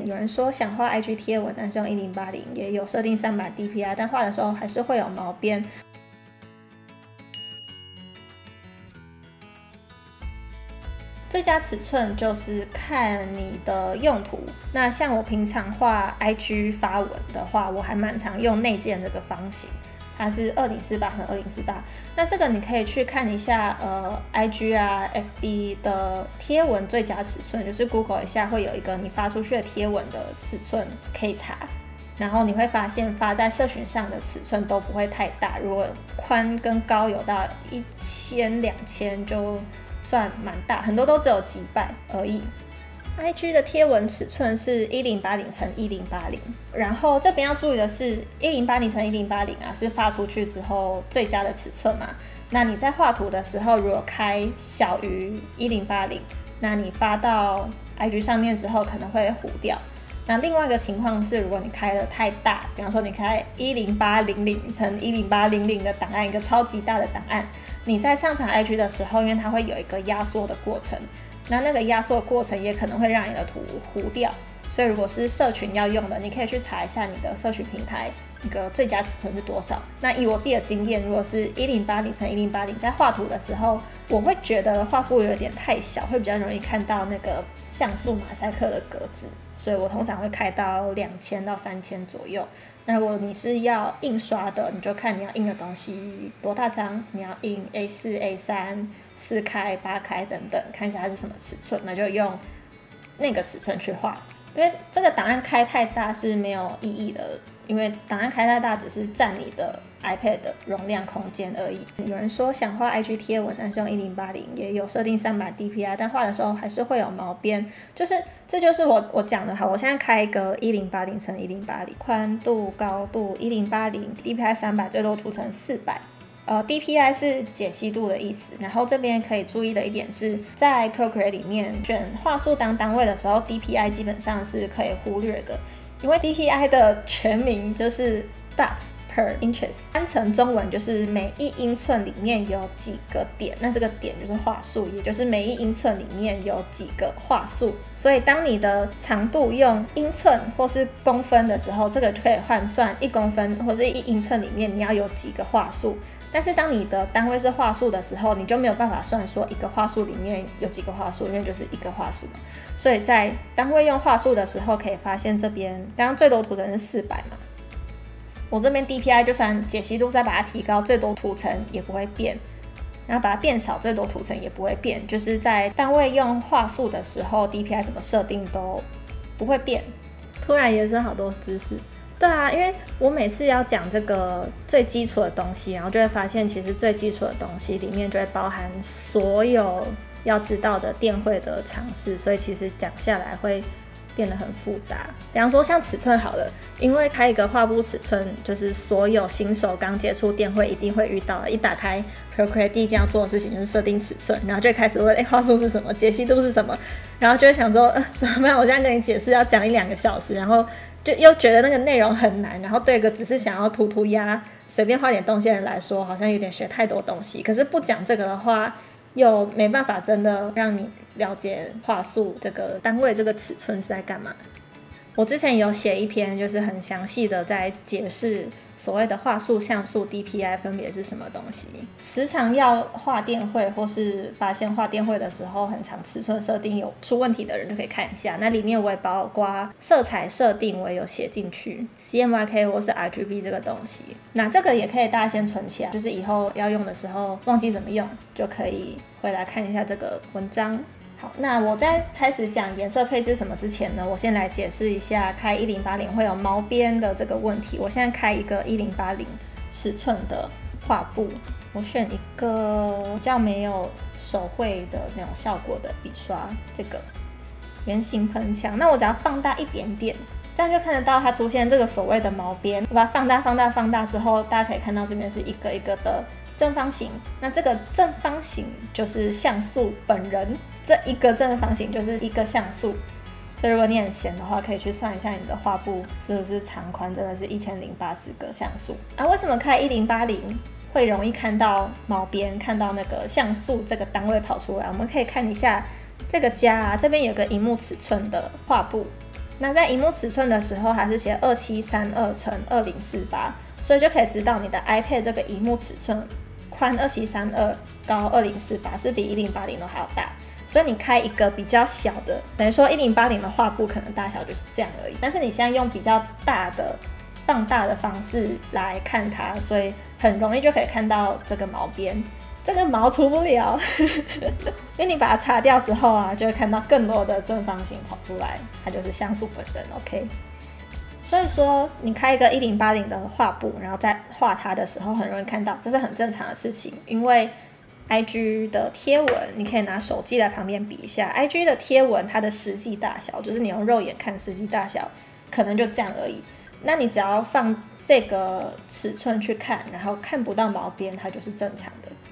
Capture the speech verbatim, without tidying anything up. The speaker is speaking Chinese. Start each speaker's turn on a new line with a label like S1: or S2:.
S1: 有人说想画 I G 贴文，但是用一零八零，也有设定三百 D P I， 但画的时候还是会有毛边。最佳尺寸就是看你的用途。那像我平常画 I G 发文的话，我还蛮常用内建这个方形，它是二零四八和二零四八。那这个你可以去看一下，呃 ，I G 啊 ，F B 的贴文最佳尺寸，就是 Google 一下会有一个你发出去的贴文的尺寸可以查。然后你会发现发在社群上的尺寸都不会太大，如果宽跟高有到一千、两千就算蛮大，很多都只有几百而已。I G 的贴文尺寸是一零八零乘一零八零，然后这边要注意的是，一零八零乘一零八零啊是发出去之后最佳的尺寸嘛。那你在画图的时候，如果开小于一零八零，那你发到 I G 上面之后可能会糊掉。那另外一个情况是，如果你开的太大，比方说你开一零八零零乘一零八零零的档案，一个超级大的档案，你在上传 I G 的时候，因为它会有一个压缩的过程，那那个压缩的过程也可能会让你的图糊掉。所以如果是社群要用的，你可以去查一下你的社群平台一个最佳尺寸是多少。那以我自己的经验，如果是一零八零乘一零八零，在画图的时候，我会觉得画布有点太小，会比较容易看到那个像素马赛克的格子，所以我通常会开到两千到三千左右。那如果你是要印刷的，你就看你要印的东西多大张，你要印 A 四、A 三、四开、八开等等，看一下它是什么尺寸，那就用那个尺寸去画。因为这个档案开太大是没有意义的，因为档案开太大只是占你的 iPad 的容量空间而已。有人说想画 I G 贴文，但是用一零八零，也有设定三百 D P I， 但画的时候还是会有毛边，就是这就是我我讲的。好，我现在开一个一零八零乘一零八零，宽度、高度一零八零 ，D P I 三百，最多涂成四百。呃 ，D P I 是解析度的意思。然后这边可以注意的一点是，在 Procreate 里面选画素当单位的时候 ，D P I 基本上是可以忽略的，因为 D P I 的全名就是 dot per inches， 翻成中文就是每一英寸里面有几个点，那这个点就是画素，也就是每一英寸里面有几个画素。所以当你的长度用英寸或是公分的时候，这个就可以换算一公分或是一英寸里面你要有几个画素。但是当你的单位是画素的时候，你就没有办法算说一个画素里面有几个画素，因为就是一个画素嘛。所以在单位用画素的时候，可以发现这边刚刚最多涂层是四百嘛，我这边 D P I 就算解析度再把它提高，最多涂层也不会变，然后把它变少，最多涂层也不会变，就是在单位用画素的时候 D P I 怎么设定都不会变。突然延伸好多知识。对啊，因为我每次要讲这个最基础的东西，然后就会发现其实最基础的东西里面就会包含所有要知道的电绘的常识，所以其实讲下来会变得很复杂。比方说像尺寸好了，因为开一个画布尺寸就是所有新手刚接触电绘一定会遇到的，一打开 Procreate 第一件要做的事情就是设定尺寸，然后就会开始问哎、欸、画素是什么，解析度是什么，然后就会想说呃怎么办，我现在跟你解释要讲一两个小时，然后就又觉得那个内容很难，然后对一个只是想要涂涂鸦随便画点东西的人来说好像有点学太多东西，可是不讲这个的话又没办法真的让你了解画素这个单位这个尺寸是在干嘛。我之前有写一篇就是很详细的在解释所谓的画素、像素、D P I 分别是什么东西。时常要画电绘或是发现画电绘的时候很常尺寸设定有出问题的人就可以看一下，那里面我也包括色彩设定我也有写进去 C M Y K 或是 R G B 这个东西，那这个也可以大家先存起来，就是以后要用的时候忘记怎么用就可以回来看一下这个文章。好，那我在开始讲颜色配置什么之前呢，我先来解释一下开一零八零会有毛边的这个问题。我现在开一个一零八零尺寸的画布，我选一个比较没有手绘的那种效果的笔刷，这个圆形喷墙。那我只要放大一点点，这样就看得到它出现这个所谓的毛边。我把它放大放大放大之后，大家可以看到这边是一个一个的正方形，那这个正方形就是像素本人，这一个正方形就是一个像素。所以如果你很闲的话，可以去算一下你的画布是不是长宽真的是一千零八十个像素啊？为什么开一零八零会容易看到毛边，看到那个像素这个单位跑出来？我们可以看一下这个家啊，这边有个萤幕尺寸的画布， 那在萤幕尺寸的时候，还是写二七三二乘二零四八，所以就可以知道你的 iPad 这个萤幕尺寸宽二七三二，高二零四八，是比一零八零都还要大。所以你开一个比较小的，等于说一零八零的画布可能大小就是这样而已，但是你现在用比较大的放大的方式来看它，所以很容易就可以看到这个毛边。这个毛除不了，因为你把它擦掉之后啊，就会看到更多的正方形跑出来，它就是像素本人 ，OK。所以说，你开一个一零八零的画布，然后再画它的时候，很容易看到，这是很正常的事情。因为 I G 的贴文，你可以拿手机来旁边比一下 ，I G 的贴文它的实际大小，就是你用肉眼看实际大小，可能就这样而已。那你只要放这个尺寸去看，然后看不到毛边，它就是正常的。